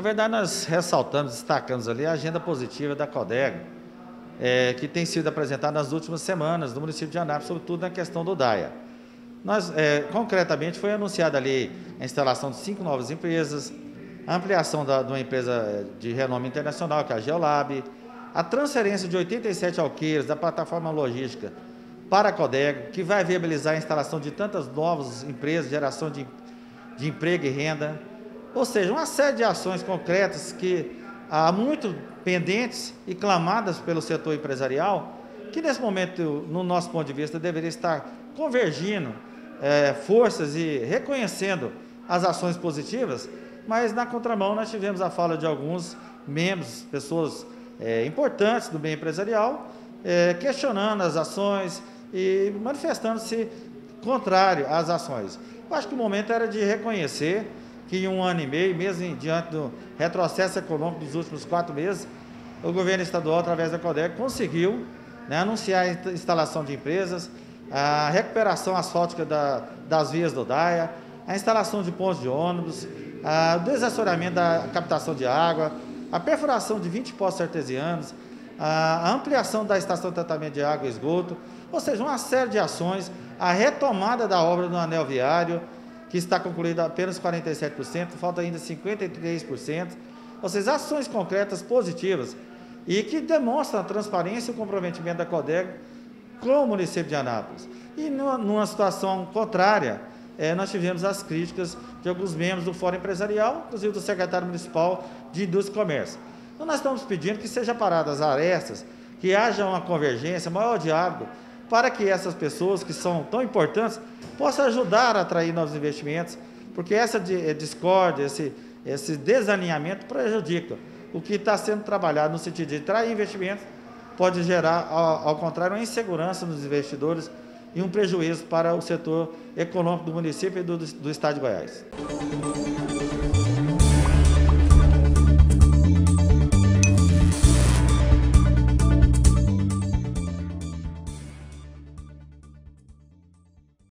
verdade, nós ressaltamos, destacamos ali a agenda positiva da Codeg, que tem sido apresentada nas últimas semanas no município de Anápolis, sobretudo na questão do DAIA. Concretamente, foi anunciada ali a instalação de 5 novas empresas, a ampliação de uma empresa de renome internacional, que é a Geolab, a transferência de 87 alqueires da plataforma logística para a Codeg, que vai viabilizar a instalação de tantas novas empresas, geração de emprego e renda. Ou seja, uma série de ações concretas que há muito pendentes e clamadas pelo setor empresarial, que nesse momento, no nosso ponto de vista, deveria estar convergindo forças e reconhecendo as ações positivas, mas na contramão nós tivemos a fala de alguns membros, pessoas importantes do meio empresarial, questionando as ações e manifestando-se contrário às ações. Eu acho que o momento era de reconhecer que em 1 ano e meio, mesmo diante do retrocesso econômico dos últimos 4 meses, o governo estadual, através da Codeg, conseguiu anunciar a instalação de empresas, a recuperação asfáltica das vias do DAIA, a instalação de pontos de ônibus, o desassoreamento da captação de água, a perfuração de 20 poços artesianos, a ampliação da estação de tratamento de água e esgoto, ou seja, uma série de ações, a retomada da obra do anel viário, que está concluída apenas 47%, falta ainda 53%, ou seja, ações concretas positivas e que demonstram a transparência e o comprometimento da Codeg com o município de Anápolis. E numa situação contrária, nós tivemos as críticas de alguns membros do Fórum Empresarial, inclusive do secretário municipal de Indústria e Comércio. Então nós estamos pedindo que sejam paradas as arestas, que haja uma convergência, maior diálogo, para que essas pessoas que são tão importantes possam ajudar a atrair novos investimentos, porque essa discórdia, esse desalinhamento prejudica o que está sendo trabalhado no sentido de atrair investimentos, pode gerar, ao contrário, uma insegurança nos investidores e um prejuízo para o setor econômico do município e do estado de Goiás.